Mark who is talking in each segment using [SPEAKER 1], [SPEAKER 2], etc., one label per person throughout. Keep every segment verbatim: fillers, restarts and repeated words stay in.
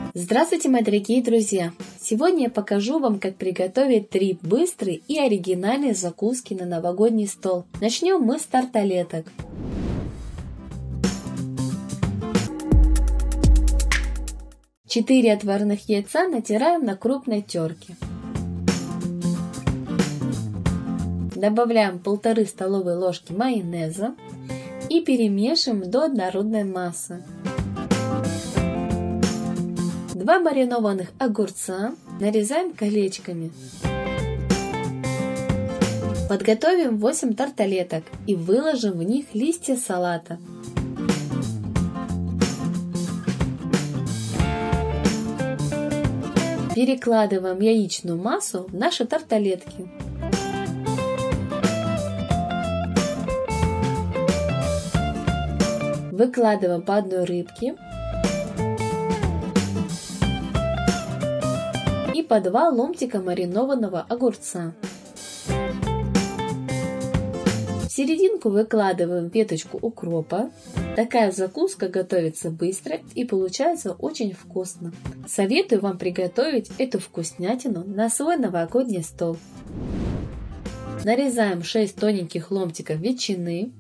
[SPEAKER 1] Здравствуйте, мои дорогие друзья! Сегодня я покажу вам, как приготовить три быстрые и оригинальные закуски на новогодний стол. Начнем мы с тарталеток. четыре отварных яйца натираем на крупной терке. Добавляем полторы столовые ложки майонеза и перемешиваем до однородной массы. Два маринованных огурца нарезаем колечками. Подготовим восемь тарталеток и выложим в них листья салата. Перекладываем яичную массу в наши тарталетки. Выкладываем по одной рыбке и по два ломтика маринованного огурца. В серединку выкладываем веточку укропа. Такая закуска готовится быстро и получается очень вкусно. Советую вам приготовить эту вкуснятину на свой новогодний стол. Нарезаем шесть тоненьких ломтиков ветчины.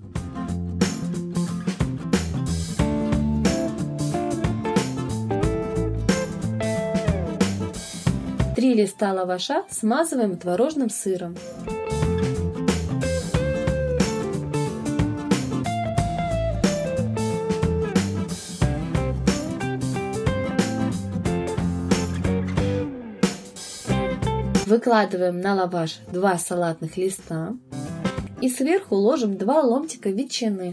[SPEAKER 1] Три листа лаваша смазываем творожным сыром. Выкладываем на лаваш два салатных листа и сверху ложим два ломтика ветчины.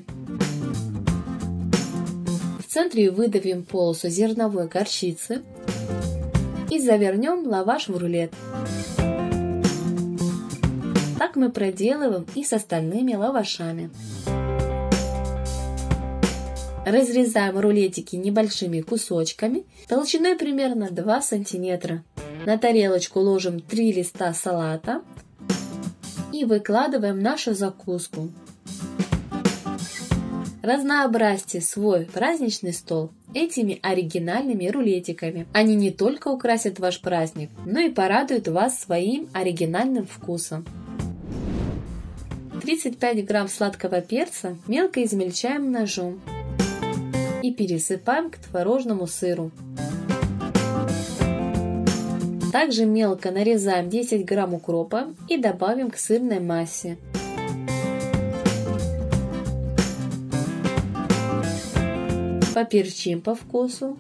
[SPEAKER 1] В центре выдавим полосу зерновой горчицы и завернем лаваш в рулет. Так мы проделываем и с остальными лавашами. Разрезаем рулетики небольшими кусочками, толщиной примерно два сантиметра. На тарелочку ложим три листа салата и выкладываем нашу закуску. Разнообразьте свой праздничный стол этими оригинальными рулетиками. Они не только украсят ваш праздник, но и порадуют вас своим оригинальным вкусом. тридцать пять грамм сладкого перца мелко измельчаем ножом и пересыпаем к творожному сыру. Также мелко нарезаем десять грамм укропа и добавим к сырной массе. Поперчим по вкусу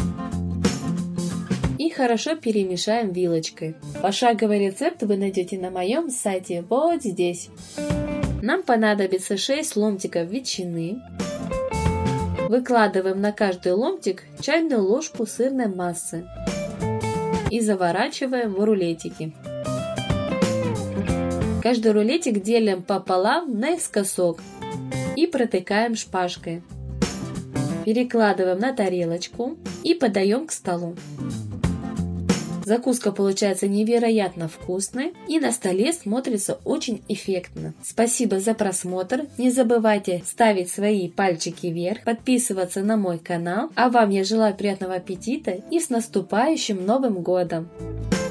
[SPEAKER 1] и хорошо перемешаем вилочкой. Пошаговый рецепт вы найдете на моем сайте вот здесь. Нам понадобится шесть ломтиков ветчины. Выкладываем на каждый ломтик чайную ложку сырной массы и заворачиваем в рулетики. Каждый рулетик делим пополам наискосок и протыкаем шпажкой. Перекладываем на тарелочку и подаем к столу. Закуска получается невероятно вкусной и на столе смотрится очень эффектно. Спасибо за просмотр. Не забывайте ставить свои пальчики вверх, подписываться на мой канал. А вам я желаю приятного аппетита и с наступающим Новым годом!